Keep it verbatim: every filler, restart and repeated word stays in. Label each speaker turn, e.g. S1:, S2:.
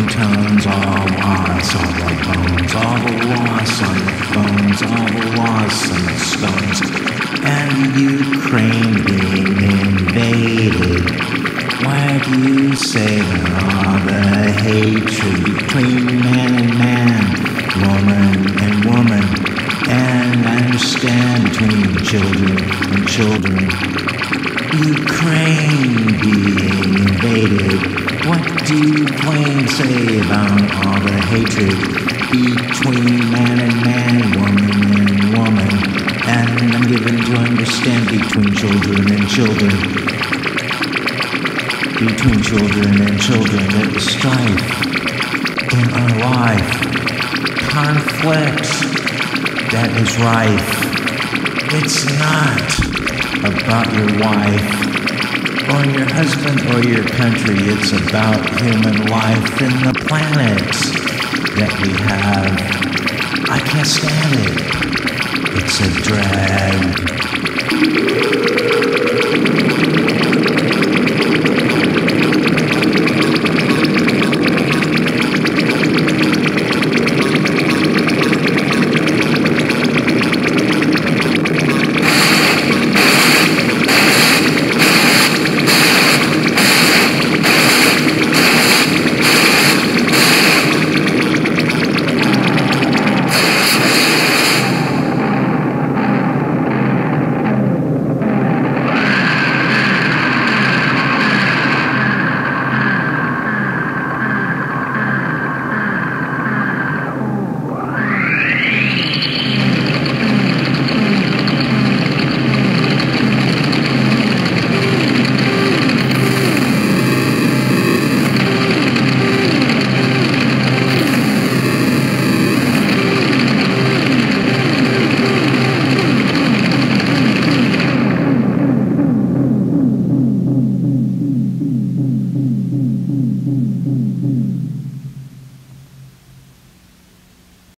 S1: tones, all loss, all the bones, all the loss on the phones, all the loss on the stones, and Ukraine being invaded. Why do you say that all the hatred between man and man, woman and woman, and I understand between children and children, Ukraine being invaded? What do you plain say about all the hatred between man and man, woman and woman, and I'm given to understand between children and children? Between children and children, there is strife in our life, conflict that is rife. It's not about your wife or your husband or your country. It's about human life and the planet that we have. I can't stand it. It's a drag.